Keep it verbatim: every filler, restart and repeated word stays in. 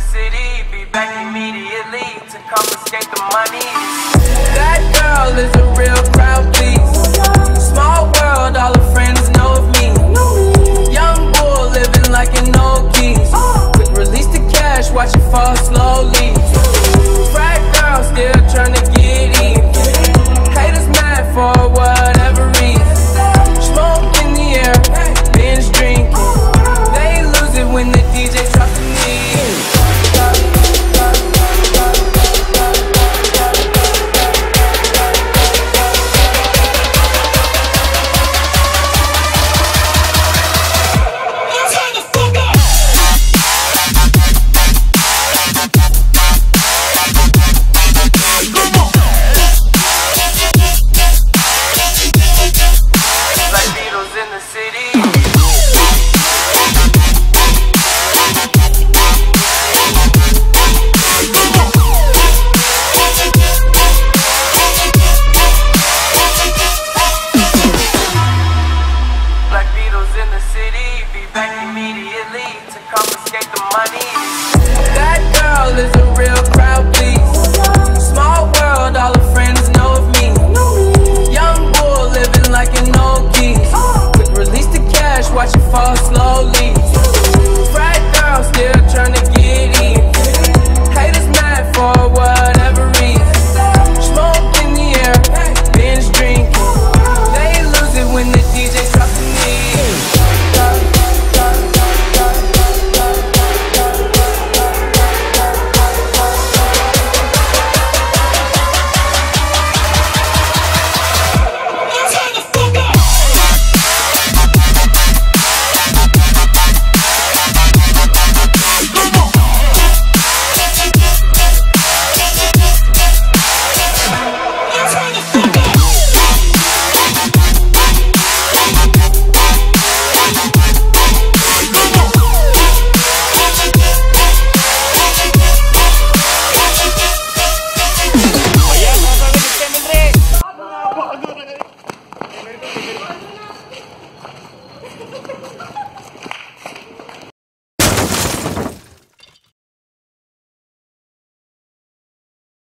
city, be back immediately to confiscate the money. That girl is a real crowd, please. Small world, all her friends know of me. Young bull living like an old keys. Quick release the cash, watch it fall slowly. Frat girl still trying to get in. Haters mad for whatever reason. Smoke in the air, binge drinking. They lose it when the D J drops the knee. That girl is a real crowd, please. Small world, all her friends